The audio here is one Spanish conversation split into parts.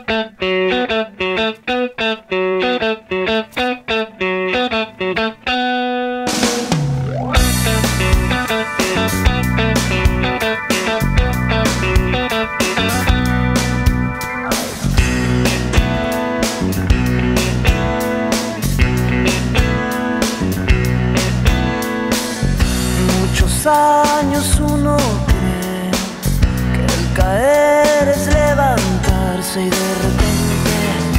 Años uno cree que el caer es levantarse y de repente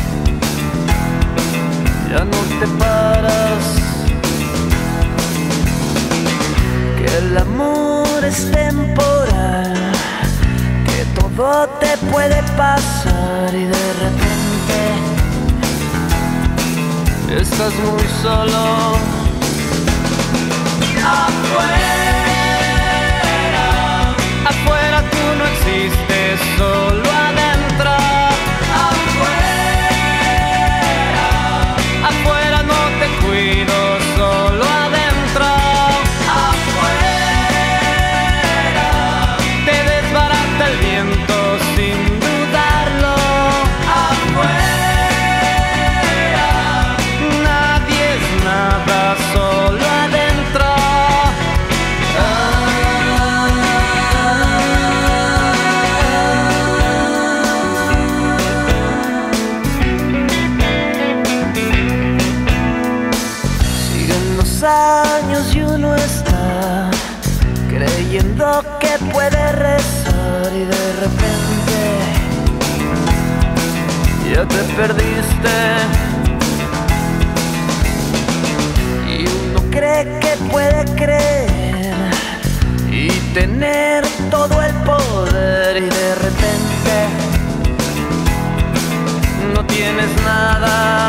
ya no te paras, que el amor es temporal, que todo te puede pasar y de repente estás muy solo. Afuera tú no existes, solo adentro. Afuera no te cuido, solo adentro. Afuera te desbarata el viento sin dudarlo. Afuera nadie es nada, solo adentro. Años y uno está creyendo que puede rezar y de repente ya te perdiste y uno cree que puede creer y tener todo el poder y de repente no tienes nada.